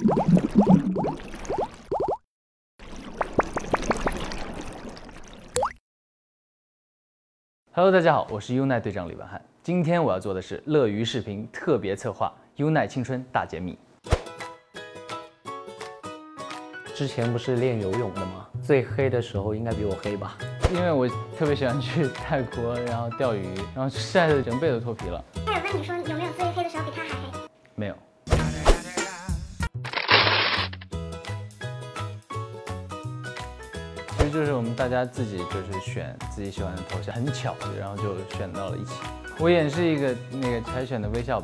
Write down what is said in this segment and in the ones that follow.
Hello， 大家好，我是优奈队长李文翰。今天我要做的是乐娱视频特别策划优奈青春大解密。 之前不是练游泳的吗？最黑的时候应该比我黑吧？ 因为我特别喜欢去泰国，然后钓鱼，然后晒得整背都脱皮了。 他有问你说有没有最黑的时候比他还黑？ 没有。其实就是我们大家自己就是选自己喜欢的头像，很巧，然后就选到了一起。我演示一个柴犬的微笑吧。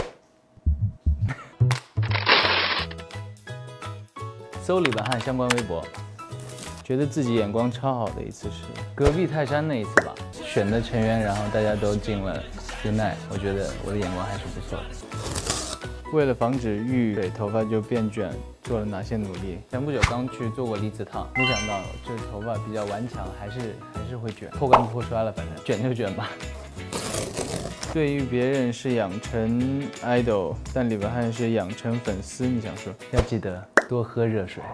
搜李文翰相关微博，觉得自己眼光超好的一次是隔壁泰山那一次吧，选的成员，然后大家都进了优奈，我觉得我的眼光还是不错的。为了防止遇水头发就变卷，做了哪些努力？前不久刚去做过离子烫，没想到就是头发比较顽强，还是会卷，破罐子破摔了，反正卷就卷吧。对于别人是养成 idol， 但李文翰是养成粉丝，你想说？要记得多喝热水。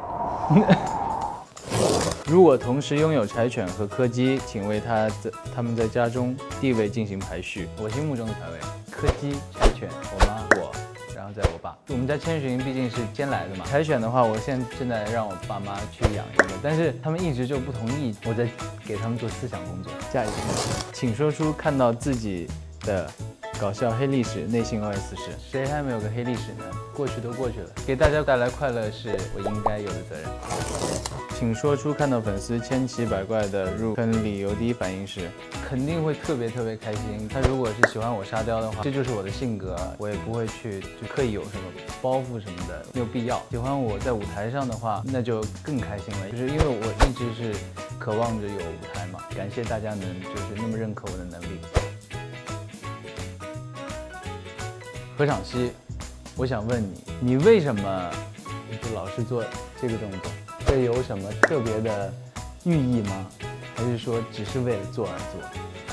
如果同时拥有柴犬和柯基，请为他们在家中地位进行排序。我心目中的排位：柯基、柴犬、我妈、我，然后再我爸。我们家千寻毕竟是捡来的嘛。柴犬的话，我现在正在让我爸妈去养一个，但是他们一直就不同意，我在给他们做思想工作。下一个，请说出看到自己的搞笑黑历史，内心 OS 是：谁还没有个黑历史呢？过去都过去了，给大家带来快乐是我应该有的责任。请说出看到粉丝千奇百怪的入坑理由，第一反应是肯定会特别开心。他如果是喜欢我沙雕的话，这就是我的性格，我也不会去就刻意有什么包袱什么的，没有必要。喜欢我在舞台上的话，那就更开心了，就是因为我一直是渴望着有舞台嘛。感谢大家能就是那么认可我的能力。何昶希，我想问你，你为什么就老是做这个动作？这有什么特别的寓意吗？还是说只是为了做而做？